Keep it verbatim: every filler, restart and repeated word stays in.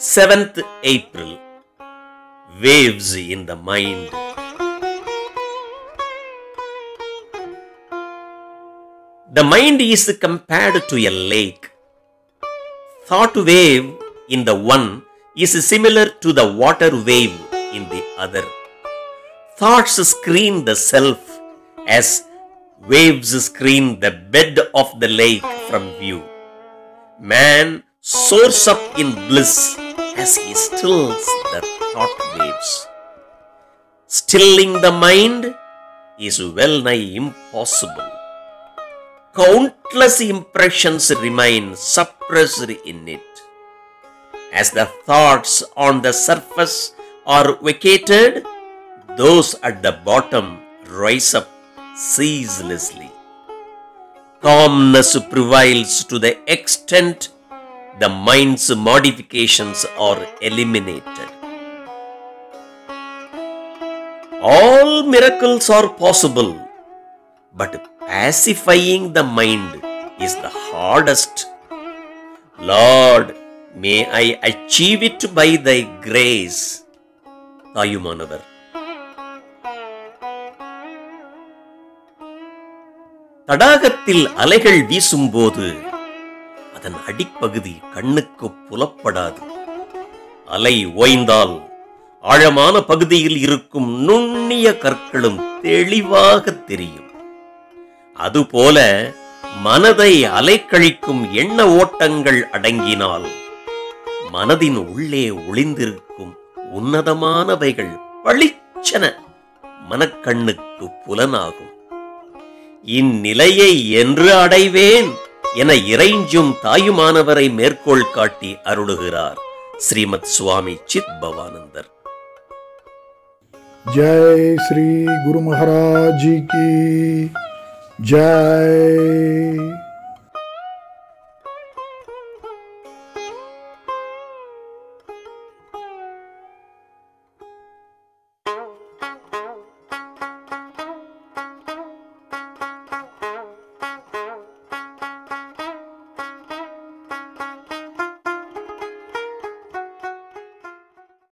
seventh April. Waves in the mind. The mind is compared to a lake. Thought wave in the one is similar to the water wave in the other. Thoughts screen the self as waves screen the bed of the lake from view. Man soars up in bliss as he stills the thought waves. Stilling the mind is well nigh impossible. Countless impressions remain suppressed in it. As the thoughts on the surface are vacated, those at the bottom rise up ceaselessly. Calmness prevails to the extent the mind's modifications are eliminated. All miracles are possible, but pacifying the mind is the hardest. Lord, may I achieve it by thy grace. Thayumanavar. தடாகத்தில் அலைகள் வீசும்போது அதன் அடிப்பகுதி கண்ணுக்கு புலப்படாது. அலை ஓய்ந்தால் ஆழமான பகுதியில் இருக்கும் நுண்ணிய கற்களும் தெளிவாக தெரியும். அதுபோல மனதை அலைக்கழிக்கும் எண்ண ஓட்டங்கள் அடங்கினால் மனதின் உள்ளே ஒளிந்திருக்கும் உன்னதமானவைகள் பளிச்சென மனக்கண்ணுக்கு புலனாகும். இந்நிலையை என்று அடைவேன் என இறைஞ்சும் தாயுமானவரை மேற்கோள் காட்டி அருளுகிறார் ஸ்ரீமத் சுவாமி சித் பவானந்தர். जय श्री गुरु महाराज जी की जय।